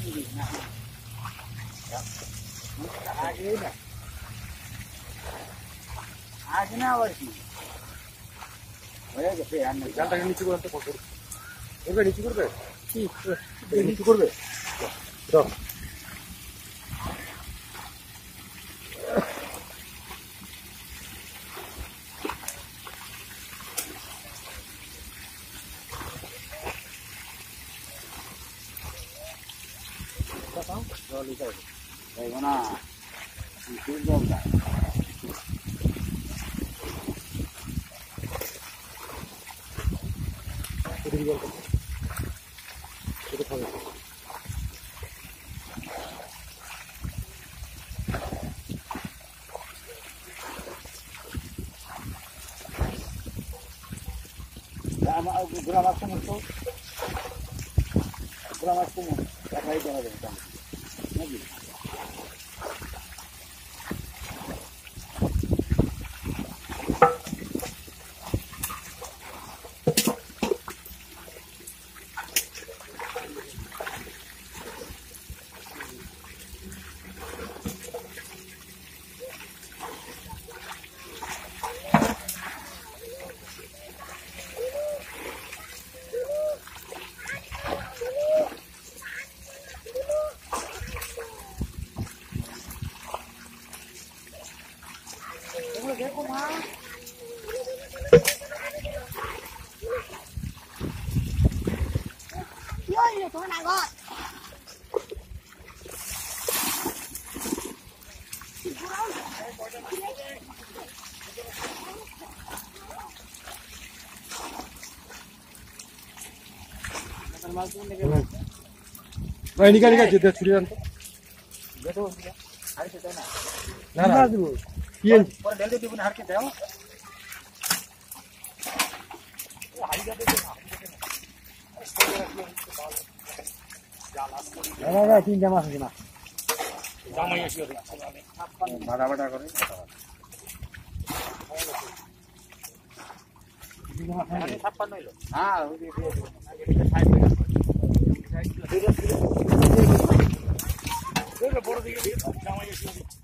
आगे ना वर्षी भैया कैसे यार नहीं জালটাকে নিচে করতে পড়বে ওকে নিচে করবে ठीक निचे করবে দাও জলই চাই দেখো না কি জলটা এদিকে জল এটা খাবে Gula mas kumu tuh, gula mas kumu, apa itu ada di sana? Lagi. देखो माँ Yun, ito na go. ভাই নিকা নিকা যেতে ছুরি আনতো देखो हर के देना না না দিব কি और डेल दे हर के देओ हाई जाते না না তিন জামা আছে না জামাই আসিও বাড়া বাড়া করে আরে 56 হইলো হ্যাঁ ওই দিয়ে আগে সাইড সাইড বড় দিকে জামাই আসিও